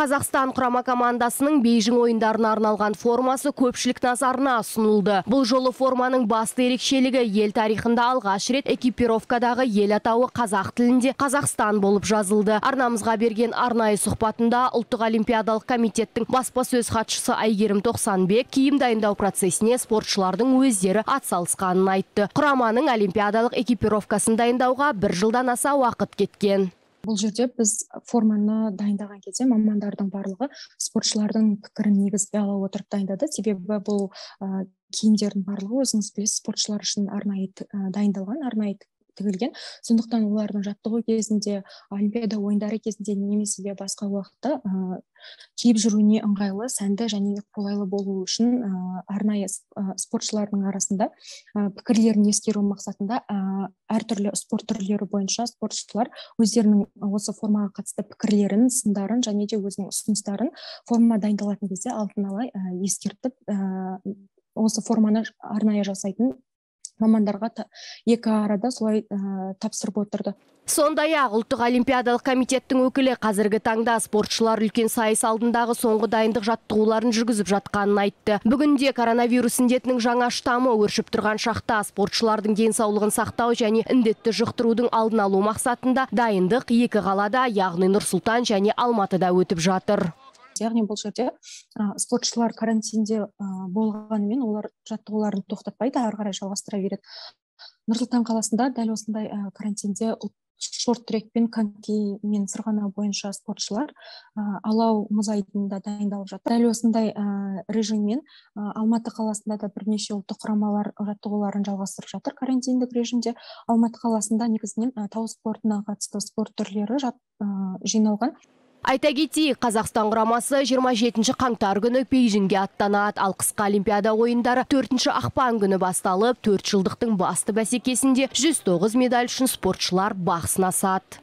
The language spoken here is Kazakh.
Қазақстан құрама командасының Бейжің ойындарына арналған формасы көпшілік назарына ұсынылды. Бұл жолы форманың басты ерекшелігі ел тарихында алғаш рет экипировкадағы ел атауы қазақ тілінде Қазақстан болып жазылды. Арнамызға берген арнайы сұхбатында Ұлттық олимпиадалық комитеттің баспасөз хатшысы Айгерім Тоқсанбек киім дайындау процесіне спортшылардың өздері атсалысқанын айтты. Құраманың олимпиадалық экипировкасын дайындауға 1 жылдан аса уақыт кеткен. Бұл жерде біз форманы дайындаған кезде мамандардың барлығы спортшылардың пікірін негізге ала отырып дайындады. Себебі бұл киімдердің барлығы өзіңіз білесіз, спортшылар үшін арнайы дайындалған, арнайы тігілген. Сондықтан олардың жаттығу кезінде, олимпиада ойындары кезінде немесе басқа уақытта киіп жүруіне ыңғайлы, сәнді және қолайлы болу үшін арнайы спортшылардың арасында пікірлерін ескеру мақсатында әртүрлі спорт түрлері бойынша спортшылар өздерінің осы формаға қатысты пікірлерін, сындарын және де өзінің ұсыныстарын форма дайындалатын кезде алдын ала ескертіп, осы форманы арнайы жасайтын мамандарға екі арада солай тапсырып отырды. Сондай-ақ Ұлттық олимпиадалық комитеттің өкілі қазіргі таңда спортшылар үлкен сайыс алдындағы соңғы дайындық жаттығуларын жүргізіп жатқанын айтты. Бүгінде коронавирус індетінің жаңа штаммы өршіп тұрған шақта спортшылардың денсаулығын сақтау және індетті жұқтырудың алдын алу мақсатында дайындық екі қалада, яғни Нұр-Сұлтан және Алматыда өтіп жатыр. Яғни бұл жерде спортшылар карантинде болғанымен олар жаттығуларын тоқтатпайды, ары қарай жалғастыра береді. Нұр-Сұлтан қаласында дәл осындай карантинде шорт-трек пен коньки мен сырғанау бойынша спортшылар алау мұз айдынында дайындалып жатыр. Дәл осындай режиммен Алматы қаласында да бірнеше ұлттық құрамалар жаттығуларын жалғастырып жатыр карантиндік режимде. Алматы қаласында негізінен тау спортына қатысты спорт түрлері жиналған. Айта кетейік, Қазақстан құрамасы 27 қаңтар күні Бейжіңге аттанады. Ал қысқы олимпиада ойындары 4 ақпан күні басталып, 4 жылдықтың басты бәсекесінде 109 медаль үшін спортшылар бақ сынасады.